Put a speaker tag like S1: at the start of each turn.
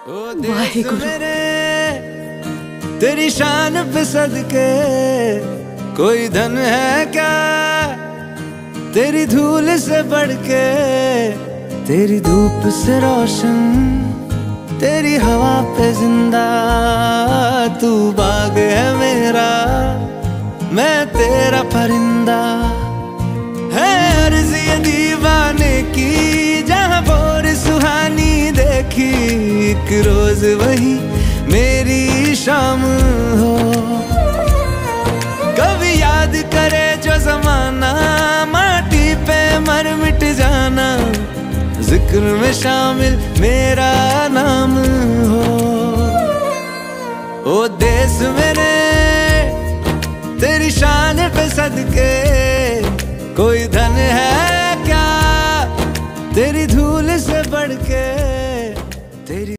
S1: वाहेगुरु।
S2: मेरे तेरी शान पे सदके कोई धन है क्या तेरी धूल से बढ़ के, तेरी धूप से रोशन, तेरी हवा पे जिंदा। तू बाग है मेरा, मैं तेरा परिंदा। है अर्ज़ ये दीवाने की, जहाँ भोर सुहानी देखी, एक रोज वही मेरी शाम हो। कभी याद करे जो जमाना, माटी पे मर मिट जाना, जिक्र में शामिल मेरा नाम हो। ओ देश मेरे तेरी शान पे सदके कोई धन है क्या तेरी धूल से बढ़ के, तेरी